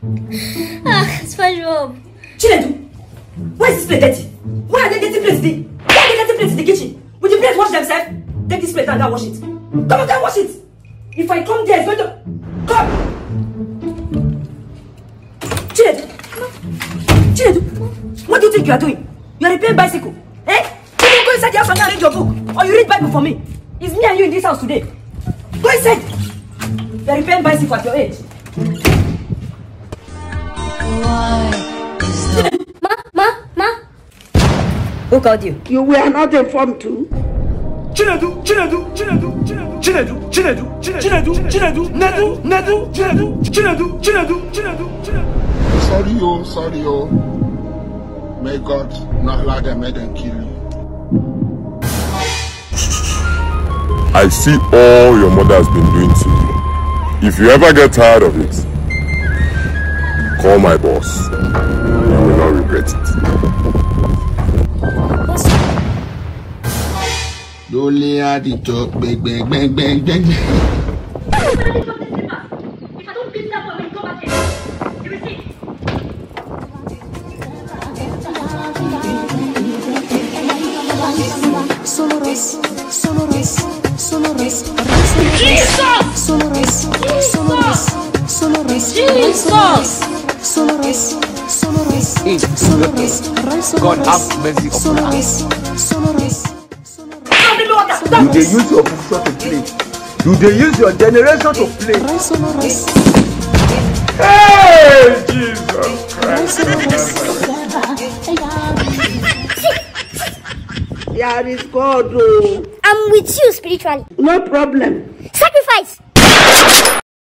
Ah, SpongeBob. Chinedu, why is this plate dirty? Why are they getting plates in the? Why are they getting plates in the kitchen? Will the plates wash themselves? Take this plate and go wash it. Come on, go wash it. If I come there, it's going to come. Chinedu, what do you think you are doing? You are repairing bicycle, eh? You can go inside the house and read your book, or you read Bible for me. It's me and you in this house today. Go inside. You are repairing bicycle at your age. Ma. Who called you? You were not informed too. Chinedu, Sorry, oh. May God not allow them make them kill you. I see all your mother has been doing to you. If you ever get tired of it, call my boss. You will not regret it. Don't let the talk, bang. If I don't beat that boy when you come back here, you will see. God have mercy upon us. Do they use your function to play? Do they use your generation to play? Hey, Jesus Christ! There is God. Oh. I'm with you spiritually. No problem. Sacrifice.